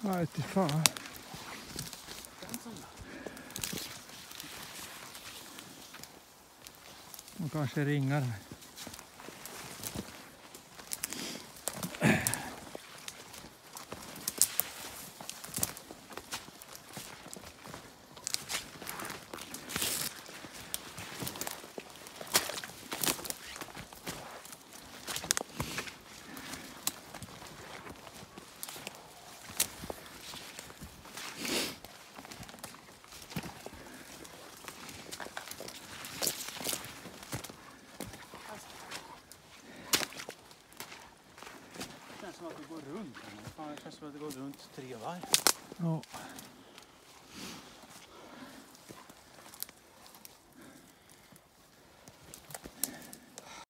Jag vet inte fan. De kanske ringar. Som att det går runt. Fan, det känns som att det går runt 3 varv. Ja.